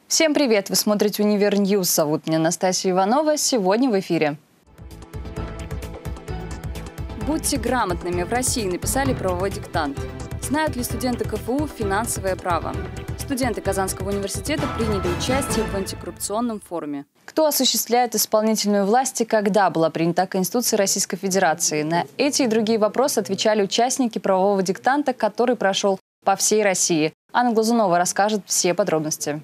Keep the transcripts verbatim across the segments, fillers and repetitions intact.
Всем привет! Вы смотрите Универньюз. Зовут меня Настасья Иванова. Сегодня в эфире. Будьте грамотными. В России написали правовой диктант. Знают ли студенты ка эф у финансовое право? Студенты Казанского университета приняли участие в антикоррупционном форуме. Кто осуществляет исполнительную власть и когда была принята Конституция Российской Федерации? На эти и другие вопросы отвечали участники правового диктанта, который прошел по всей России. Анна Глазунова расскажет все подробности.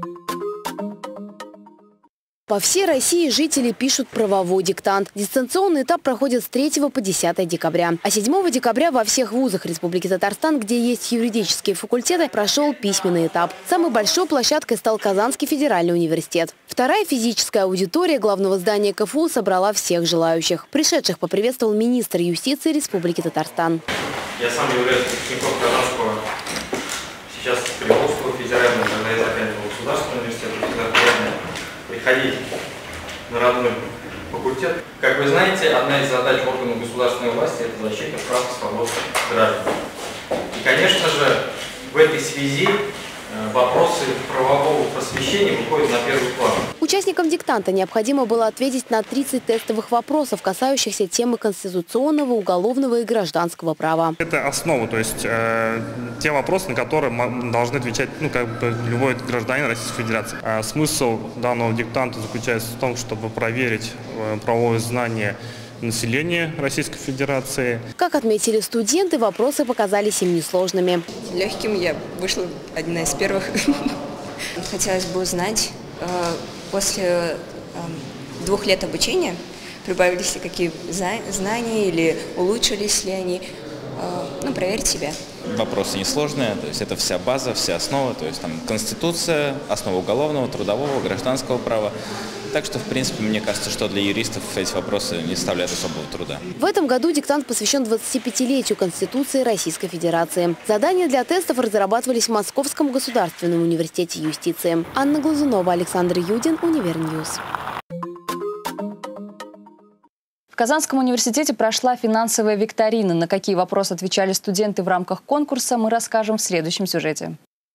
По всей России жители пишут правовой диктант. Дистанционный этап проходит с третьего по десятое декабря. А седьмого декабря во всех вузах Республики Татарстан, где есть юридические факультеты, прошел письменный этап. Самой большой площадкой стал Казанский федеральный университет. Вторая физическая аудитория главного здания ка эф у собрала всех желающих. Пришедших поприветствовал министр юстиции Республики Татарстан. Я сам являюсь выпускником Казанского, сейчас Приволжского федерального, когда я заканчивал государственный университет, приходить на родной факультет. Как вы знаете, одна из задач органов государственной власти – это защита прав и свобод граждан. И, конечно же, в этой связи вопросы правового просвещения выходят на первый план. Участникам диктанта необходимо было ответить на тридцать тестовых вопросов, касающихся темы конституционного, уголовного и гражданского права. Это основа, то есть э, те вопросы, на которые должны отвечать ну, как бы любой гражданин Российской Федерации. А смысл данного диктанта заключается в том, чтобы проверить э, правовое знание населения Российской Федерации. Как отметили студенты, вопросы показались им несложными. Легким я вышла одна из первых. Хотелось бы узнать, после двух лет обучения прибавились ли какие знания или улучшились ли они, ну, проверить себя. Вопросы несложные, то есть это вся база, вся основа, то есть там Конституция, основа уголовного, трудового, гражданского права. Так что, в принципе, мне кажется, что для юристов эти вопросы не составляют особого труда. В этом году диктант посвящен двадцатипятилетию Конституции Российской Федерации. Задания для тестов разрабатывались в Московском государственном университете юстиции. Анна Глазунова, Александр Юдин, Универньюз. В Казанском университете прошла финансовая викторина. На какие вопросы отвечали студенты в рамках конкурса, мы расскажем в следующем сюжете.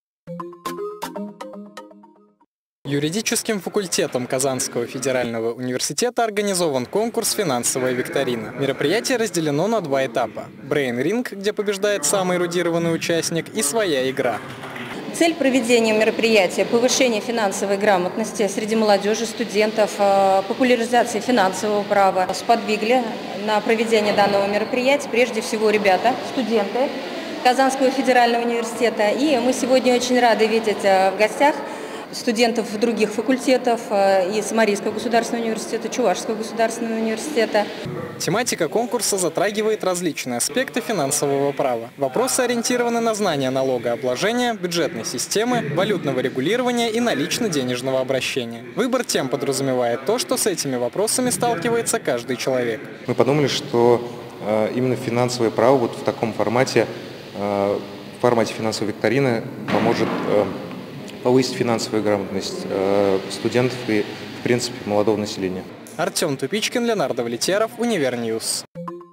Юридическим факультетом Казанского федерального университета организован конкурс «Финансовая викторина». Мероприятие разделено на два этапа. Брейн-ринг, где побеждает самый эрудированный участник, и своя игра. Цель проведения мероприятия – повышение финансовой грамотности среди молодежи, студентов, популяризация финансового права. Сподвигли на проведение данного мероприятия прежде всего ребята, студенты Казанского федерального университета. И мы сегодня очень рады видеть в гостях студентов других факультетов, и Самарийского государственного университета, Чувашского государственного университета. Тематика конкурса затрагивает различные аспекты финансового права. Вопросы ориентированы на знание налогообложения, бюджетной системы, валютного регулирования и налично-денежного обращения. Выбор тем подразумевает то, что с этими вопросами сталкивается каждый человек. Мы подумали, что э, именно финансовое право вот в таком формате, э, в формате финансовой викторины поможет э, повысить финансовую грамотность э, студентов и, в принципе, молодого населения. Артем Тупичкин, Леонардо Влетьяров, Универньюз.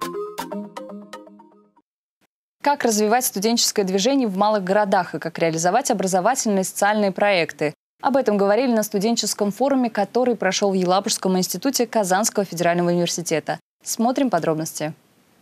Как развивать студенческое движение в малых городах и как реализовать образовательные и социальные проекты? Об этом говорили на студенческом форуме, который прошел в Елабужском институте Казанского федерального университета. Смотрим подробности.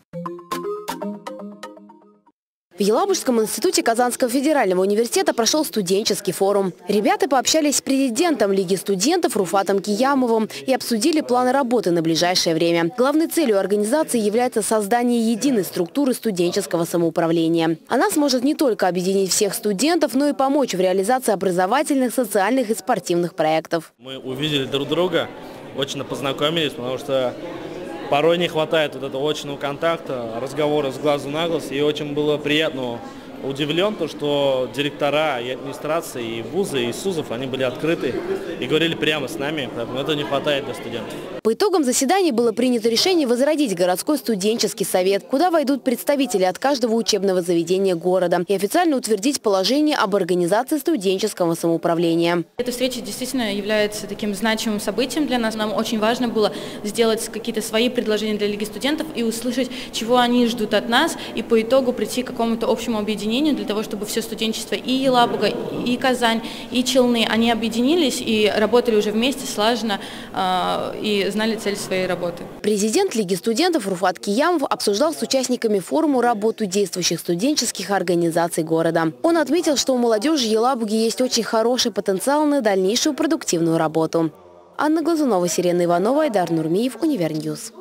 В Елабужском институте Казанского федерального университета прошел студенческий форум. Ребята пообщались с президентом Лиги студентов Руфатом Киямовым и обсудили планы работы на ближайшее время. Главной целью организации является создание единой структуры студенческого самоуправления. Она сможет не только объединить всех студентов, но и помочь в реализации образовательных, социальных и спортивных проектов. Мы увидели друг друга, очень познакомились, потому что порой не хватает вот этого очного контакта, разговора с глазу на глаз. И очень было приятно удивлен, то, что директора и администрации, и вузы, и СУЗов, они были открыты и говорили прямо с нами, поэтому этого не хватает для студентов. По итогам заседания было принято решение возродить городской студенческий совет, куда войдут представители от каждого учебного заведения города, и официально утвердить положение об организации студенческого самоуправления. Эта встреча действительно является таким значимым событием для нас. Нам очень важно было сделать какие-то свои предложения для Лиги студентов и услышать, чего они ждут от нас, и по итогу прийти к какому-то общему объединению для того, чтобы все студенчество и Елабуга, и Казань, и Челны, они объединились и работали уже вместе слаженно э, и знали цель своей работы. Президент Лиги студентов Руфат Киямов обсуждал с участниками форума работу действующих студенческих организаций города. Он отметил, что у молодежи Елабуги есть очень хороший потенциал на дальнейшую продуктивную работу. Анна Глазунова, Сирена Иванова, Айдар Нурмиев, Универньюз.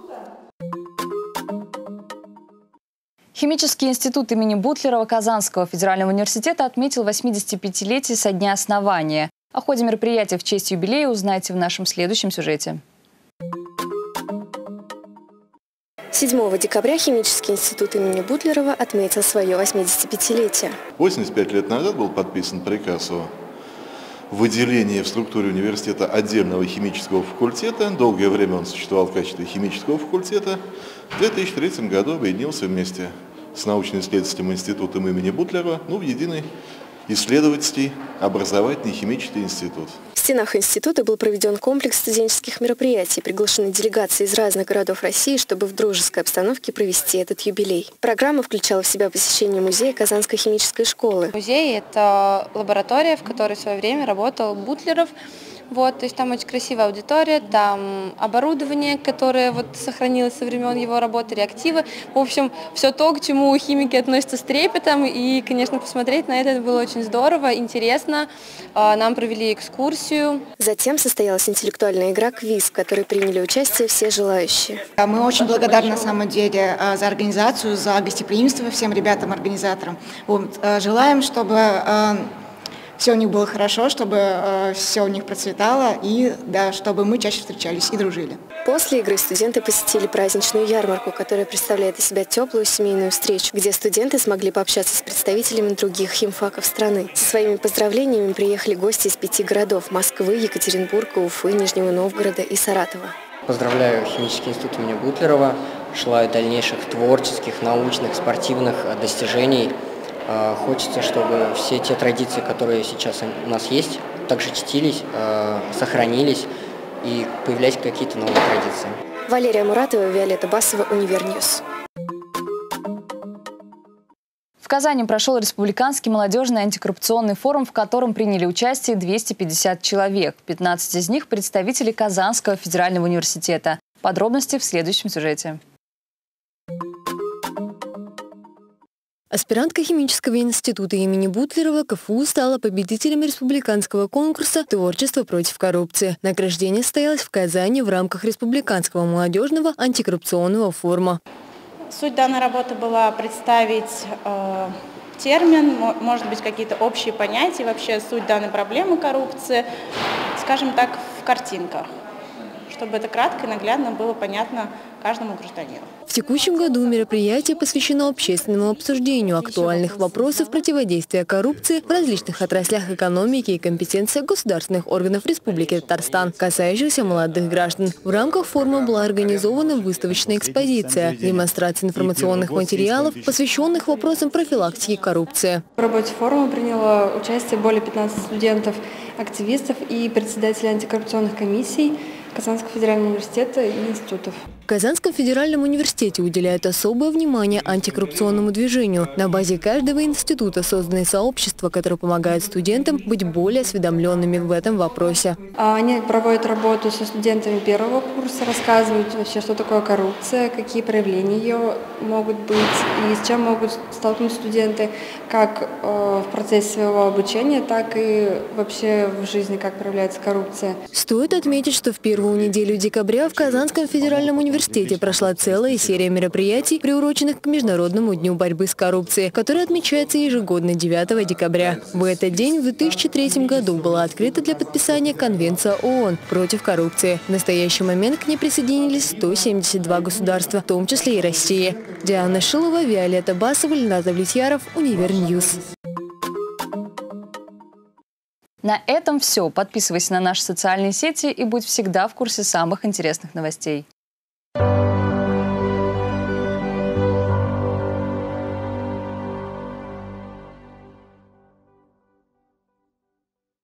Химический институт имени Бутлерова Казанского федерального университета отметил восьмидесятипятилетие со дня основания. О ходе мероприятия в честь юбилея узнаете в нашем следующем сюжете. седьмого декабря Химический институт имени Бутлерова отметил свое восьмидесятипятилетие. восемьдесят пять лет назад был подписан приказ о выделении в структуре университета отдельного химического факультета. Долгое время он существовал в качестве химического факультета. В две тысячи третьем году объединился вместе с научно-исследовательским институтом имени Бутлерова ну, в единый исследовательский образовательный химический институт. В стенах института был проведен комплекс студенческих мероприятий, приглашены делегации из разных городов России, чтобы в дружеской обстановке провести этот юбилей. Программа включала в себя посещение музея Казанской химической школы. Музей – это лаборатория, в которой в свое время работал Бутлеров. Вот, то есть там очень красивая аудитория, там оборудование, которое вот сохранилось со времен его работы, реактивы. В общем, все то, к чему химики относятся с трепетом. И, конечно, посмотреть на это было очень здорово, интересно. Нам провели экскурсию. Затем состоялась интеллектуальная игра «Квиз», в которой приняли участие все желающие. Мы очень благодарны на самом деле за организацию, за гостеприимство всем ребятам-организаторам. Вот, желаем, чтобы все у них было хорошо, чтобы э, все у них процветало и да, чтобы мы чаще встречались и дружили. После игры студенты посетили праздничную ярмарку, которая представляет из себя теплую семейную встречу, где студенты смогли пообщаться с представителями других химфаков страны. Со своими поздравлениями приехали гости из пяти городов – Москвы, Екатеринбурга, Уфы, Нижнего Новгорода и Саратова. Поздравляю Химический институт имени Бутлерова, желаю дальнейших творческих, научных, спортивных достижений. Хочется, чтобы все те традиции, которые сейчас у нас есть, также чтились, сохранились и появлялись какие-то новые традиции. Валерия Муратова, Виолетта Басова, Универньюз. В Казани прошел республиканский молодежный антикоррупционный форум, в котором приняли участие двести пятьдесят человек. пятнадцать из них – представители Казанского федерального университета. Подробности в следующем сюжете. Аспирантка Химического института имени Бутлерова КФУ стала победителем республиканского конкурса «Творчество против коррупции». Награждение состоялось в Казани в рамках республиканского молодежного антикоррупционного форума. Суть данной работы была представить э, термин, может быть, какие-то общие понятия, вообще суть данной проблемы коррупции, скажем так, в картинках, чтобы это кратко и наглядно было понятно каждому гражданину. В текущем году мероприятие посвящено общественному обсуждению актуальных вопросов противодействия коррупции в различных отраслях экономики и компетенциях государственных органов Республики Татарстан, касающихся молодых граждан. В рамках форума была организована выставочная экспозиция, демонстрация информационных материалов, посвященных вопросам профилактики коррупции. В работе форума приняло участие более пятнадцати студентов, активистов и председателей антикоррупционных комиссий Казанского федерального университета и институтов. В Казанском федеральном университете уделяют особое внимание антикоррупционному движению. На базе каждого института созданы сообщества, которые помогают студентам быть более осведомленными в этом вопросе. Они проводят работу со студентами первого курса, рассказывают вообще, что такое коррупция, какие проявления ее могут быть и с чем могут столкнуться студенты как в процессе своего обучения, так и вообще в жизни, как проявляется коррупция. Стоит отметить, что в первую неделю декабря в Казанском федеральном университете прошла целая серия мероприятий, приуроченных к Международному дню борьбы с коррупцией, который отмечается ежегодно девятого декабря. В этот день в две тысячи третьем году была открыта для подписания Конвенция ООН против коррупции. В настоящий момент к ней присоединились сто семьдесят два государства, в том числе и Россия. Диана Шилова, Виолетта Басова, Ленат Влетьяров, Универньюз. На этом все. Подписывайся на наши социальные сети и будь всегда в курсе самых интересных новостей.